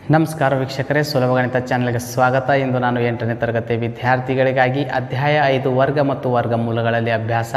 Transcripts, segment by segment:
ನಮಸ್ಕಾರ ವೀಕ್ಷಕರೇ, ಸುಲಭ ಗಣಿತ ಚಾನೆಲ್ಗೆ ಸ್ವಾಗತ. ಇಂದು ನಾನು 8ನೇ ತರಗತಿ ವಿದ್ಯಾರ್ಥಿಗಳಿಗಾಗಿ ಅಧ್ಯಾಯ 5 ವರ್ಗ ಮತ್ತು ವರ್ಗಮೂಲಗಳಲ್ಲಿ ಅಭ್ಯಾಸ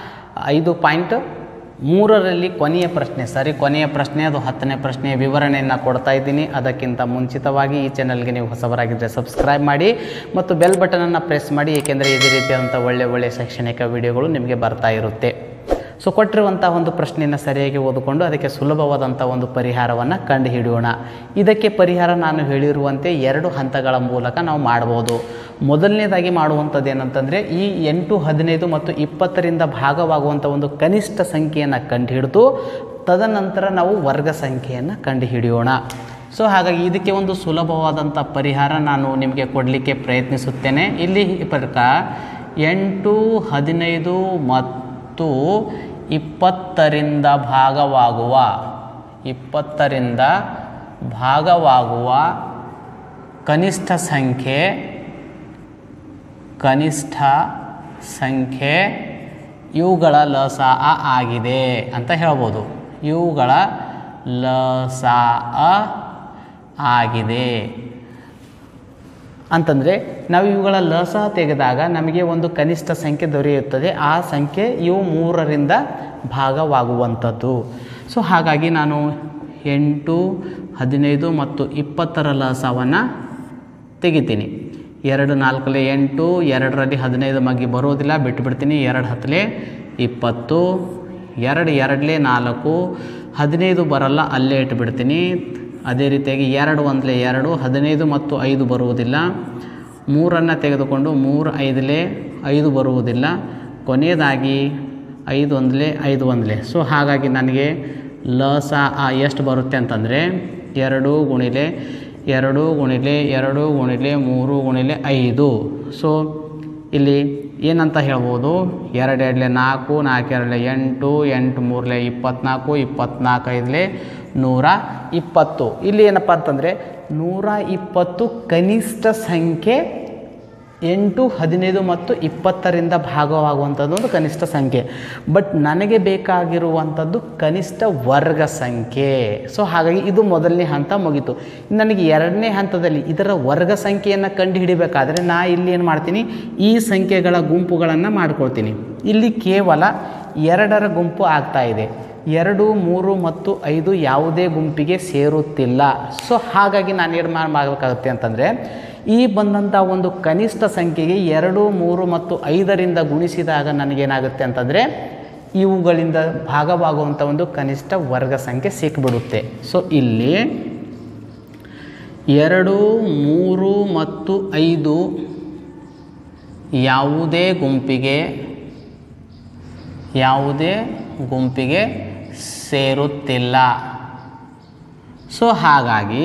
5.3ರಲ್ಲಿ ಕೊನೆಯ ಪ್ರಶ್ನೆ ಅದು 10ನೇ ಪ್ರಶ್ನೆಯ ವಿವರಣೆಯನ್ನು ಕೊಡ್ತಾ ಇದ್ದೀನಿ. ಅದಕ್ಕಿಂತ ಮುಂಚಿತವಾಗಿ ಈ ಚಾನಲ್ಗೆ ನೀವು ಹೊಸಬರಾಗಿದ್ದರೆ ಸಬ್ಸ್ಕ್ರೈಬ್ ಮಾಡಿ ಮತ್ತು ಬೆಲ್ ಬಟನನ್ನು ಪ್ರೆಸ್ ಮಾಡಿ, ಏಕೆಂದರೆ ಇದೇ ರೀತಿಯಾದಂಥ ಒಳ್ಳೆಯ ಶೈಕ್ಷಣಿಕ ವಿಡಿಯೋಗಳು ನಿಮಗೆ ಬರ್ತಾ ಇರುತ್ತೆ. ಸೊ ಕೊಟ್ಟಿರುವಂಥ ಒಂದು ಪ್ರಶ್ನೆಯನ್ನು ಸರಿಯಾಗಿ ಓದಿಕೊಂಡು ಅದಕ್ಕೆ ಸುಲಭವಾದಂಥ ಒಂದು ಪರಿಹಾರವನ್ನು ಕಂಡುಹಿಡಿಯೋಣ. ಇದಕ್ಕೆ ಪರಿಹಾರ ನಾನು ಹೇಳಿರುವಂತೆ 2 ಹಂತಗಳ ಮೂಲಕ ನಾವು ಮಾಡ್ಬೋದು. ಮೊದಲನೇದಾಗಿ ಮಾಡುವಂಥದ್ದು ಏನಂತಂದರೆ, ಈ 8, 15 ಮತ್ತು 20ರಿಂದ ಭಾಗವಾಗುವಂಥ ಒಂದು ಕನಿಷ್ಠ ಸಂಖ್ಯೆಯನ್ನು ಕಂಡುಹಿಡಿದು ತದನಂತರ ನಾವು ವರ್ಗ ಸಂಖ್ಯೆಯನ್ನು ಕಂಡುಹಿಡಿಯೋಣ. ಸೊ ಹಾಗಾಗಿ ಇದಕ್ಕೆ ಒಂದು ಸುಲಭವಾದಂಥ ಪರಿಹಾರ ನಾನು ನಿಮಗೆ ಕೊಡಲಿಕ್ಕೆ ಪ್ರಯತ್ನಿಸುತ್ತೇನೆ. ಇಲ್ಲಿ ಪ್ರಕಾರ 8, 15 ಮತ್ತು 20ರಿಂದ ಭಾಗವಾಗುವ ಕನಿಷ್ಠ ಸಂಖ್ಯೆ ಇವುಗಳ ಲಸಾಅ ಆಗಿದೆ ಅಂತ ಹೇಳ್ಬೋದು. ಇವುಗಳ ಲಸಾಅ ಆಗಿದೆ ಅಂತಂದರೆ ನಾವು ಇವುಗಳ ಲಸಾಅ ತೆಗೆದಾಗ ನಮಗೆ ಒಂದು ಕನಿಷ್ಠ ಸಂಖ್ಯೆ ದೊರೆಯುತ್ತದೆ. ಆ ಸಂಖ್ಯೆ ಇವು 3ರಿಂದ ಭಾಗವಾಗುವಂಥದ್ದು. ಸೊ ಹಾಗಾಗಿ ನಾನು 8, 15 ಮತ್ತು 20ರ ಲಸಾವನ್ನು ತೆಗಿತೀನಿ. 2 4 8, 2ರಲ್ಲಿ 15 ಮಗ್ಗಿ ಬರೋದಿಲ್ಲ, ಬಿಟ್ಟುಬಿಡ್ತೀನಿ. 2 10 20, 2 2 4, 15 ಬರಲ್ಲ, ಅಲ್ಲೇ ಇಟ್ಬಿಡ್ತೀನಿ. ಅದೇ ರೀತಿಯಾಗಿ 2 1 2, 15 ಮತ್ತು 5 ಬರುವುದಿಲ್ಲ. 3ಅನ್ನು ತೆಗೆದುಕೊಂಡು 3 5 5 ಬರುವುದಿಲ್ಲ. ಕೊನೆಯದಾಗಿ 5 1 5 1. ಸೊ ಹಾಗಾಗಿ ನನಗೆ ಲಸಾಅ ಎಷ್ಟು ಬರುತ್ತೆ ಅಂತಂದರೆ 2 × 2 × 2 × 3 × 5. ಸೊ ಇಲ್ಲಿ ಏನಂತ ಹೇಳ್ಬೋದು, 2 2 4, 4 2 8, 8 3 24, 24 5 120. ಇಲ್ಲಿ ಏನಪ್ಪ ಅಂತಂದರೆ 120 ಕನಿಷ್ಠ ಸಂಖ್ಯೆ 8, 15 ಮತ್ತು 20ರಿಂದ ಭಾಗವಾಗುವಂಥದ್ದು ಒಂದು ಕನಿಷ್ಠ ಸಂಖ್ಯೆ. ಬಟ್ ನನಗೆ ಬೇಕಾಗಿರುವಂಥದ್ದು ಕನಿಷ್ಠ ವರ್ಗ ಸಂಖ್ಯೆ. ಸೊ ಹಾಗಾಗಿ ಇದು ಮೊದಲನೇ ಹಂತ ಮುಗೀತು. ನನಗೆ 2ನೇ ಹಂತದಲ್ಲಿ ಇದರ ವರ್ಗ ಸಂಖ್ಯೆಯನ್ನು ಕಂಡುಹಿಡಿಬೇಕಾದ್ರೆ ನಾ ಇಲ್ಲಿ ಏನು ಮಾಡ್ತೀನಿ, ಈ ಸಂಖ್ಯೆಗಳ ಗುಂಪುಗಳನ್ನು ಮಾಡ್ಕೊಳ್ತೀನಿ. ಇಲ್ಲಿ ಕೇವಲ 2ರ ಗುಂಪು ಆಗ್ತಾ ಇದೆ. 2, 3 ಮತ್ತು 5 ಯಾವುದೇ ಗುಂಪಿಗೆ ಸೇರುತ್ತಿಲ್ಲ. ಸೊ ಹಾಗಾಗಿ ನಾನು ಏನು ಮಾಡಬೇಕಾಗುತ್ತೆ ಅಂತಂದರೆ, ಈ ಬಂದಂಥ ಒಂದು ಕನಿಷ್ಠ ಸಂಖ್ಯೆಗೆ 2, 3 ಮತ್ತು 5ರಿಂದ ಗುಣಿಸಿದಾಗ ನನಗೇನಾಗುತ್ತೆ ಅಂತಂದರೆ ಇವುಗಳಿಂದ ಭಾಗವಾಗುವಂಥ ಒಂದು ಕನಿಷ್ಠ ವರ್ಗ ಸಂಖ್ಯೆ ಸಿಕ್ಬಿಡುತ್ತೆ. ಸೊ ಇಲ್ಲಿ 2, 3 ಮತ್ತು 5 ಯಾವುದೇ ಗುಂಪಿಗೆ ಸೇರುತ್ತಿಲ್ಲ. ಸೊ ಹಾಗಾಗಿ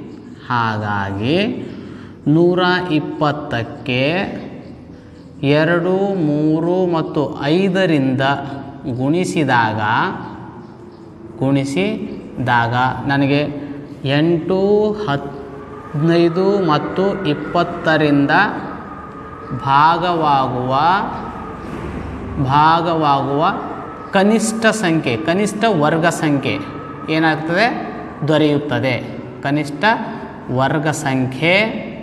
120ಕ್ಕೆ 2, 3 ಮತ್ತು 5ರಿಂದ ಗುಣಿಸಿದಾಗ ನನಗೆ 8, 15 ಮತ್ತು 20ರಿಂದ ಭಾಗವಾಗುವ ಕನಿಷ್ಠ ವರ್ಗ ಸಂಖ್ಯೆ ಏನಾಗ್ತದೆ, ದೊರೆಯುತ್ತದೆ. ಕನಿಷ್ಠ ವರ್ಗ ಸಂಖ್ಯೆ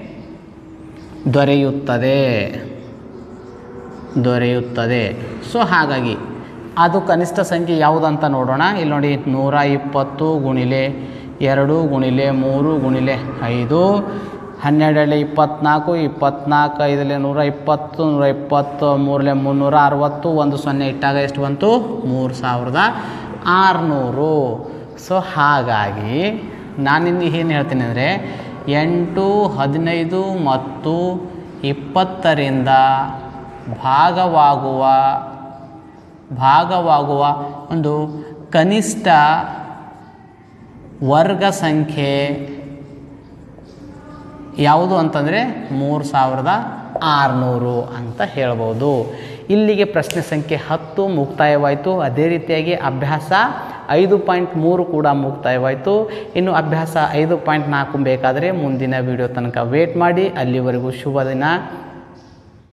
ದೊರೆಯುತ್ತದೆ. ಸೊ ಹಾಗಾಗಿ ಅದು ಕನಿಷ್ಠ ಸಂಖ್ಯೆ ಯಾವುದಂತ ನೋಡೋಣ. ಇಲ್ಲಿ ನೋಡಿ, 120 × 2 × 3 × 5, 12 24, 24 5 120, 120 3 360, 1 0 ಇಟ್ಟಾಗ ಎಷ್ಟು ಬಂತು, 3600. ಸೊ ಹಾಗಾಗಿ ನಾನಿಲ್ಲಿ ಏನು ಹೇಳ್ತೀನಿ ಅಂದರೆ, 8, 15 ಮತ್ತು 20ರಿಂದ ಭಾಗವಾಗುವ ಒಂದು ಕನಿಷ್ಠ ವರ್ಗ ಸಂಖ್ಯೆ ಯಾವುದು ಅಂತಂದರೆ 3600 ಅಂತ ಹೇಳ್ಬೋದು. ಇಲ್ಲಿಗೆ ಪ್ರಶ್ನೆ ಸಂಖ್ಯೆ 10 ಮುಕ್ತಾಯವಾಯಿತು. ಅದೇ ರೀತಿಯಾಗಿ ಅಭ್ಯಾಸ 5.3 ಕೂಡ ಮುಕ್ತಾಯವಾಯಿತು. ಇನ್ನು ಅಭ್ಯಾಸ 5.4 ಬೇಕಾದರೆ ಮುಂದಿನ ವಿಡಿಯೋ ತನಕ ವೇಟ್ ಮಾಡಿ. ಅಲ್ಲಿವರೆಗೂ ಶುಭ ದಿನ.